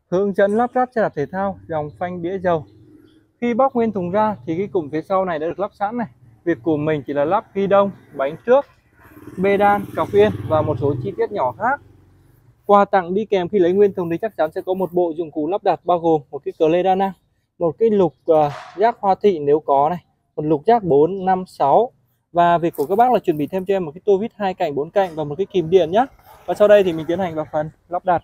Hướng dẫn lắp ráp xe đạp thể thao dòng phanh đĩa dầu. Khi bóc nguyên thùng ra thì cái cụm phía sau này đã được lắp sẵn này. Việc của mình chỉ là lắp ghi đông, bánh trước, bê đan, cọc yên và một số chi tiết nhỏ khác. Quà tặng đi kèm khi lấy nguyên thùng thì chắc chắn sẽ có một bộ dụng cụ lắp đặt bao gồm một cái cờ lê đa năng, một cái lục jack hoa thị nếu có này, một lục jack 4, 5, 6. Và việc của các bác là chuẩn bị thêm cho em một cái tua vít 2 cạnh 4 cạnh và một cái kìm điện nhé. Và sau đây thì mình tiến hành vào phần lắp đặt.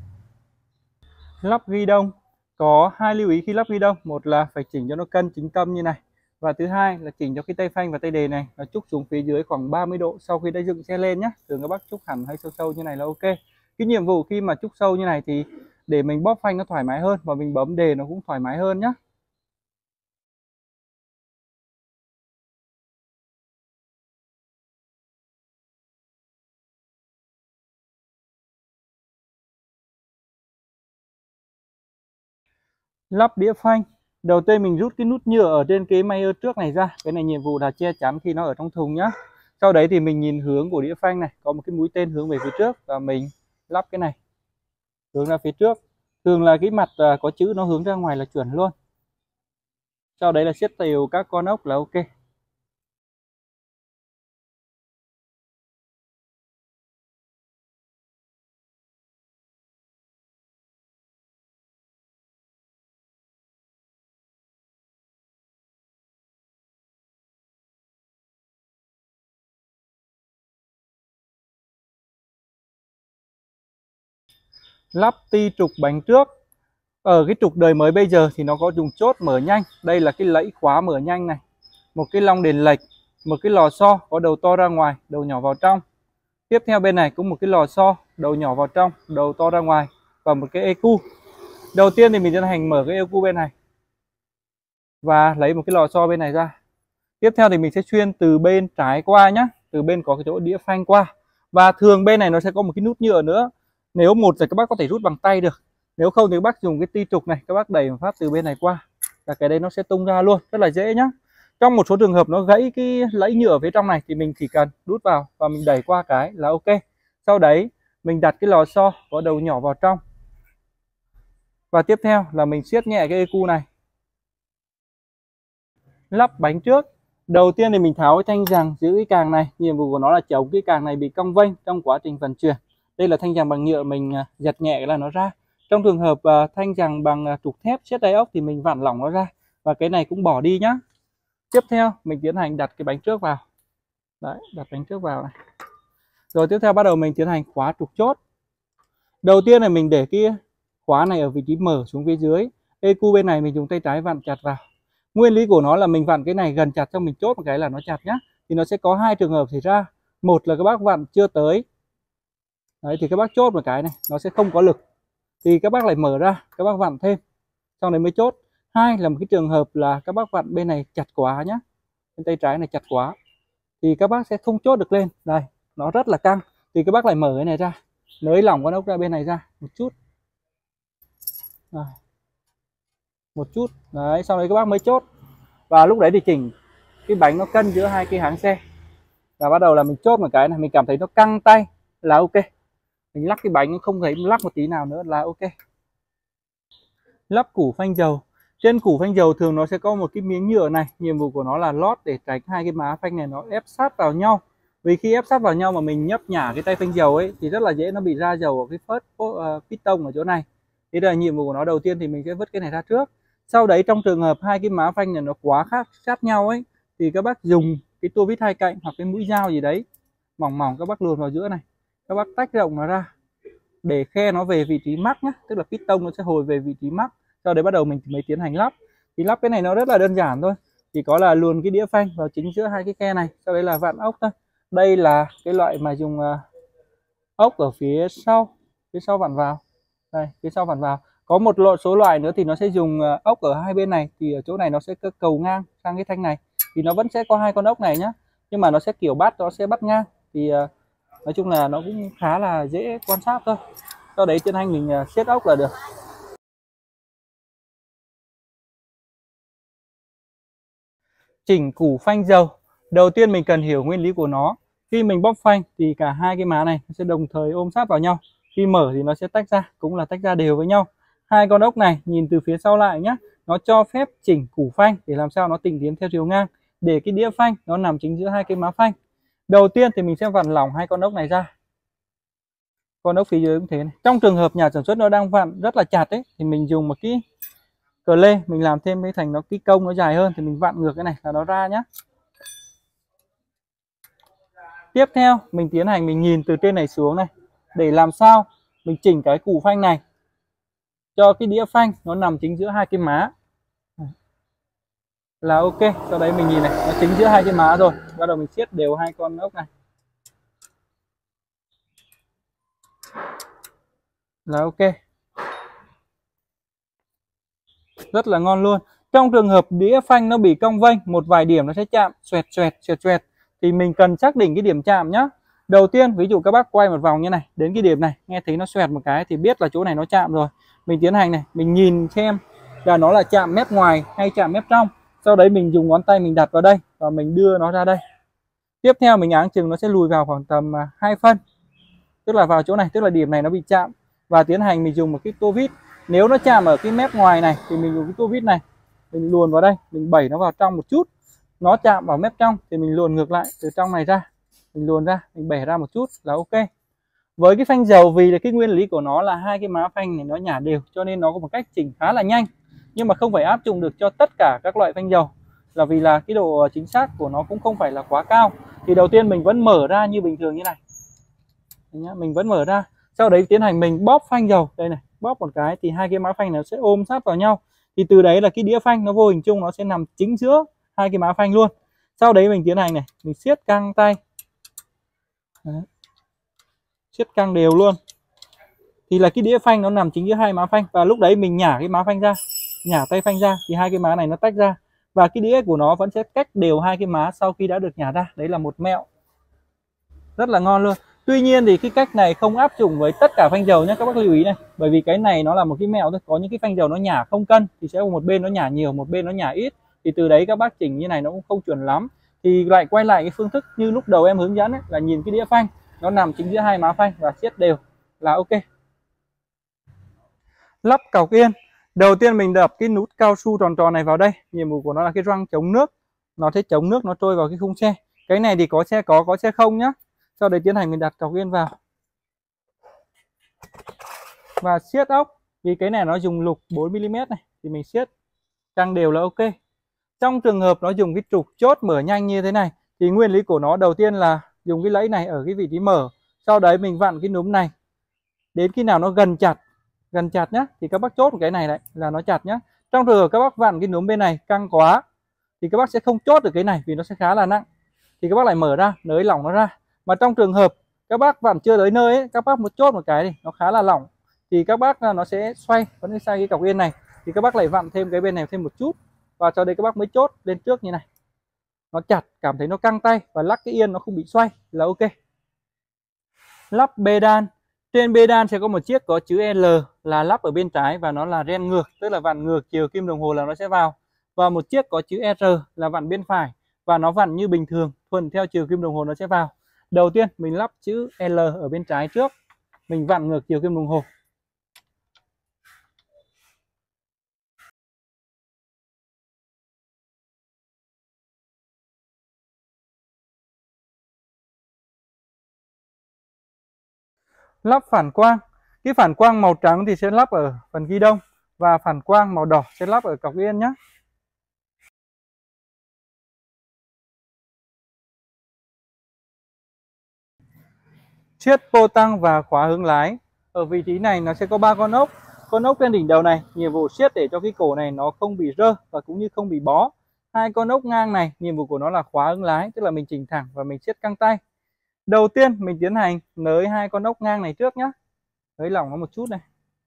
Lắp ghi đông có hai lưu ý khi lắp ghi đông. Một là phải chỉnh cho nó cân chính tâm như này, và thứ hai là chỉnh cho cái tay phanh và tay đề này nó trúc xuống phía dưới khoảng 30 độ sau khi đã dựng xe lên nhé. Thường các bác trúc hẳn hay sâu sâu như này là ok. Cái nhiệm vụ khi mà trúc sâu như này thì để mình bóp phanh nó thoải mái hơn và mình bấm đề nó cũng thoải mái hơn nhé. Lắp đĩa phanh, đầu tiên mình rút cái nút nhựa ở trên cái mayer trước này ra. Cái này nhiệm vụ là che chắn khi nó ở trong thùng nhá. Sau đấy thì mình nhìn hướng của đĩa phanh này, có một cái mũi tên hướng về phía trước và mình lắp cái này hướng ra phía trước. Thường là cái mặt có chữ nó hướng ra ngoài là chuẩn luôn. Sau đấy là siết đều các con ốc là ok. Lắp ti trục bánh trước. Ở cái trục đời mới bây giờ thì nó có dùng chốt mở nhanh. Đây là cái lẫy khóa mở nhanh này, một cái long đèn lệch, một cái lò xo có đầu to ra ngoài, đầu nhỏ vào trong. Tiếp theo bên này cũng một cái lò xo, đầu nhỏ vào trong, đầu to ra ngoài, và một cái EQ. Đầu tiên thì mình tiến hành mở cái EQ bên này và lấy một cái lò xo bên này ra. Tiếp theo thì mình sẽ xuyên từ bên trái qua nhé, từ bên có cái chỗ đĩa phanh qua. Và thường bên này nó sẽ có một cái nút nhựa nữa. Nếu một thì các bác có thể rút bằng tay được, nếu không thì các bác dùng cái ti trục này, các bác đẩy một phát từ bên này qua và cái đấy nó sẽ tung ra luôn, rất là dễ nhá. Trong một số trường hợp nó gãy cái lẫy nhựa phía trong này thì mình chỉ cần đút vào và mình đẩy qua cái là ok. Sau đấy mình đặt cái lò xo có đầu nhỏ vào trong. Và tiếp theo là mình siết nhẹ cái EQ này. Lắp bánh trước. Đầu tiên thì mình tháo cái thanh giằng giữ cái càng này. Nhiệm vụ của nó là chống cái càng này bị cong vênh trong quá trình vận chuyển. Đây là thanh giằng bằng nhựa, mình giật nhẹ là nó ra. Trong trường hợp thanh giằng bằng trục thép siết đáy ốc thì mình vặn lỏng nó ra. Và cái này cũng bỏ đi nhá. Tiếp theo mình tiến hành đặt cái bánh trước vào. Đấy, đặt bánh trước vào này. Rồi tiếp theo bắt đầu mình tiến hành khóa trục chốt. Đầu tiên là mình để cái khóa này ở vị trí mở xuống phía dưới. EQ bên này mình dùng tay trái vặn chặt vào. Nguyên lý của nó là mình vặn cái này gần chặt xong mình chốt một cái là nó chặt nhá. Thì nó sẽ có hai trường hợp xảy ra. Một là các bác vặn chưa tới. Đấy thì các bác chốt một cái này nó sẽ không có lực. Thì các bác lại mở ra, các bác vặn thêm. Xong đấy mới chốt. Hai là một cái trường hợp là các bác vặn bên này chặt quá nhá. Bên tay trái này chặt quá. Thì các bác sẽ không chốt được lên. Đây, nó rất là căng. Thì các bác lại mở cái này ra. Nới lỏng con ốc ra bên này ra một chút. Đây. Một chút. Đấy, sau đấy các bác mới chốt. Và lúc đấy thì chỉnh cái bánh nó cân giữa hai cái háng xe. Và bắt đầu là mình chốt một cái này, mình cảm thấy nó căng tay là ok. Mình lắc cái bánh không thấy lắc một tí nào nữa là ok. Lắp củ phanh dầu. Trên củ phanh dầu thường nó sẽ có một cái miếng nhựa này. Nhiệm vụ của nó là lót để tránh hai cái má phanh này nó ép sát vào nhau. Vì khi ép sát vào nhau mà mình nhấp nhả cái tay phanh dầu ấy thì rất là dễ nó bị ra dầu ở cái phớt piston ở chỗ này. Thế là nhiệm vụ của nó đầu tiên thì mình sẽ vứt cái này ra trước. Sau đấy trong trường hợp hai cái má phanh này nó quá khác sát nhau ấy thì các bác dùng cái tua vít hai cạnh hoặc cái mũi dao gì đấy mỏng mỏng, các bác luồn vào giữa này, các bác tách rộng nó ra để khe nó về vị trí mắc nhá, tức là piston nó sẽ hồi về vị trí mắc. Sau đấy bắt đầu mình mới tiến hành lắp. Thì lắp cái này nó rất là đơn giản thôi, chỉ có là luồn cái đĩa phanh vào chính giữa hai cái khe này, sau đấy là vặn ốc thôi. Đây là cái loại mà dùng ốc ở phía sau vặn vào. Đây, phía sau vặn vào. Có một số loại nữa thì nó sẽ dùng ốc ở hai bên này, thì ở chỗ này nó sẽ cầu ngang sang cái thanh này, thì nó vẫn sẽ có hai con ốc này nhá, nhưng mà nó sẽ kiểu bắt, nó sẽ bắt ngang. Thì nói chung là nó cũng khá là dễ quan sát thôi. Sau đấy tiến hành mình siết ốc là được. Chỉnh củ phanh dầu. Đầu tiên mình cần hiểu nguyên lý của nó. Khi mình bóp phanh thì cả hai cái má này sẽ đồng thời ôm sát vào nhau. Khi mở thì nó sẽ tách ra, cũng là tách ra đều với nhau. Hai con ốc này nhìn từ phía sau lại nhá, nó cho phép chỉnh củ phanh để làm sao nó tịnh tiến theo chiều ngang, để cái đĩa phanh nó nằm chính giữa hai cái má phanh. Đầu tiên thì mình sẽ vặn lỏng hai con ốc này ra. Con ốc phía dưới cũng thế này. Trong trường hợp nhà sản xuất nó đang vặn rất là chặt ấy, thì mình dùng một cái cờ lê, mình làm thêm cái thành nó cái công nó dài hơn, thì mình vặn ngược cái này là nó ra nhá. Tiếp theo mình tiến hành mình nhìn từ trên này xuống này, để làm sao mình chỉnh cái củ phanh này cho cái đĩa phanh nó nằm chính giữa hai cái má là ok. Sau đấy mình nhìn này, nó chính giữa hai cái má rồi, bắt đầu mình siết đều hai con ốc này là ok, rất là ngon luôn. Trong trường hợp đĩa phanh nó bị cong vênh, một vài điểm nó sẽ chạm xoẹt xoẹt xoẹt xoẹt, thì mình cần xác định cái điểm chạm nhá. Đầu tiên ví dụ các bác quay một vòng như này, đến cái điểm này nghe thấy nó xoẹt một cái thì biết là chỗ này nó chạm rồi. Mình tiến hành này, mình nhìn xem là nó là chạm mép ngoài hay chạm mép trong. Sau đấy mình dùng ngón tay mình đặt vào đây và mình đưa nó ra đây. Tiếp theo mình áng chừng nó sẽ lùi vào khoảng tầm 2 phân, tức là vào chỗ này, tức là điểm này nó bị chạm, và tiến hành mình dùng một cái tô vít. Nếu nó chạm ở cái mép ngoài này thì mình dùng cái tô vít này, mình luồn vào đây, mình đẩy nó vào trong một chút. Nó chạm vào mép trong thì mình luồn ngược lại từ trong này ra, mình luồn ra, mình bẻ ra một chút là ok. Với cái phanh dầu, vì là cái nguyên lý của nó là hai cái má phanh này nó nhả đều, cho nên nó có một cách chỉnh khá là nhanh, nhưng mà không phải áp dụng được cho tất cả các loại phanh dầu, là vì là cái độ chính xác của nó cũng không phải là quá cao. Thì đầu tiên mình vẫn mở ra như bình thường như này, mình vẫn mở ra, sau đấy tiến hành mình bóp phanh dầu đây này, bóp một cái thì hai cái má phanh nó sẽ ôm sát vào nhau, thì từ đấy là cái đĩa phanh nó vô hình chung nó sẽ nằm chính giữa hai cái má phanh luôn. Sau đấy mình tiến hành này, mình siết căng tay đấy, siết căng đều luôn, thì là cái đĩa phanh nó nằm chính giữa hai má phanh, và lúc đấy mình nhả cái má phanh ra, nhả tay phanh ra thì hai cái má này nó tách ra, và cái đĩa của nó vẫn sẽ cách đều hai cái má sau khi đã được nhả ra. Đấy là một mẹo rất là ngon luôn. Tuy nhiên thì cái cách này không áp dụng với tất cả phanh dầu nhé, các bác lưu ý này, bởi vì cái này nó là một cái mẹo thôi. Có những cái phanh dầu nó nhả không cân thì sẽ một bên nó nhả nhiều, một bên nó nhả ít, thì từ đấy các bác chỉnh như này nó cũng không chuẩn lắm. Thì lại quay lại cái phương thức như lúc đầu em hướng dẫn ấy, là nhìn cái đĩa phanh nó nằm chính giữa hai má phanh và siết đều là ok. Lắp cọc yên, đầu tiên mình đập cái nút cao su tròn tròn này vào đây. Nhiệm vụ của nó là cái răng chống nước, nó sẽ chống nước nó trôi vào cái khung xe. Cái này thì có xe có xe không nhá. Sau đấy tiến hành mình đặt cọc yên vào và siết ốc, vì cái này nó dùng lục 4mm này thì mình siết căng đều là ok. Trong trường hợp nó dùng cái trục chốt mở nhanh như thế này thì nguyên lý của nó đầu tiên là dùng cái lẫy này ở cái vị trí mở, sau đấy mình vặn cái núm này đến khi nào nó gần chặt nhá, thì các bác chốt một cái này đấy là nó chặt nhá. Trong trường hợp các bác vặn cái núm bên này căng quá thì các bác sẽ không chốt được cái này vì nó sẽ khá là nặng, thì các bác lại mở ra, nới lỏng nó ra. Mà trong trường hợp các bác vặn chưa tới nơi ấy, các bác một chốt một cái thì nó khá là lỏng, thì các bác nó sẽ xoay, vẫn xoay cái cọc yên này, thì các bác lại vặn thêm cái bên này thêm một chút, và cho đây các bác mới chốt lên trước như này, nó chặt, cảm thấy nó căng tay và lắc cái yên nó không bị xoay là ok. Lắp bê đan, trên bê đan sẽ có một chiếc có chữ L là lắp ở bên trái và nó là ren ngược, tức là vặn ngược chiều kim đồng hồ là nó sẽ vào, và một chiếc có chữ R là vặn bên phải và nó vặn như bình thường, thuần theo chiều kim đồng hồ nó sẽ vào. Đầu tiên mình lắp chữ L ở bên trái trước, mình vặn ngược chiều kim đồng hồ. Lắp phản quang, cái phản quang màu trắng thì sẽ lắp ở phần ghi đông và phản quang màu đỏ sẽ lắp ở cọc yên nhé. Siết pô tăng và khóa hướng lái, ở vị trí này nó sẽ có 3 con ốc. Con ốc trên đỉnh đầu này nhiệm vụ siết để cho cái cổ này nó không bị rơ và cũng như không bị bó. Hai con ốc ngang này nhiệm vụ của nó là khóa hướng lái, tức là mình chỉnh thẳng và mình siết căng tay. Đầu tiên mình tiến hành nới hai con ốc ngang này trước nhé, nới lỏng nó một chút này.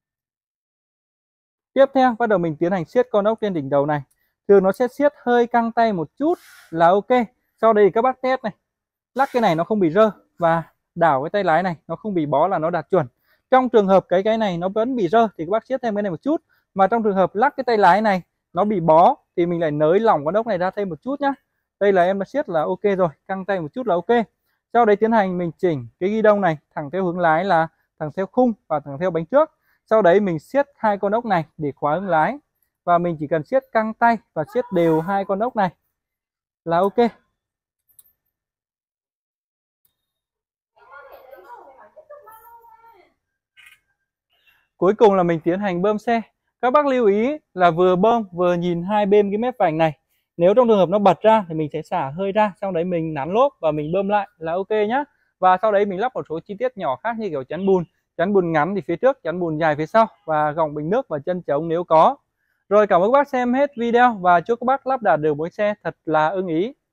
Tiếp theo bắt đầu mình tiến hành siết con ốc trên đỉnh đầu này, thường nó sẽ siết hơi căng tay một chút là ok. Sau đây các bác test này, lắc cái này nó không bị rơ và đảo cái tay lái này nó không bị bó là nó đạt chuẩn. Trong trường hợp cái này nó vẫn bị rơ thì các bác siết thêm cái này một chút, mà trong trường hợp lắc cái tay lái này nó bị bó thì mình lại nới lỏng con ốc này ra thêm một chút nhá. Đây là em đã siết là ok rồi, căng tay một chút là ok. Sau đấy tiến hành mình chỉnh cái ghi đông này thẳng theo hướng lái là thẳng theo khung và thẳng theo bánh trước. Sau đấy mình siết hai con ốc này để khóa ưng lái, và mình chỉ cần siết căng tay và siết đều hai con ốc này là ok. Cuối cùng là mình tiến hành bơm xe. Các bác lưu ý là vừa bơm vừa nhìn hai bên cái mép vành này. Nếu trong trường hợp nó bật ra thì mình sẽ xả hơi ra, sau đấy mình nắn lốp và mình bơm lại là ok nhá. Và sau đấy mình lắp một số chi tiết nhỏ khác như kiểu chắn bùn ngắn thì phía trước, chắn bùn dài phía sau, và gọng bình nước và chân trống nếu có. Rồi, cảm ơn các bác xem hết video và chúc các bác lắp đặt được mẫu xe thật là ưng ý.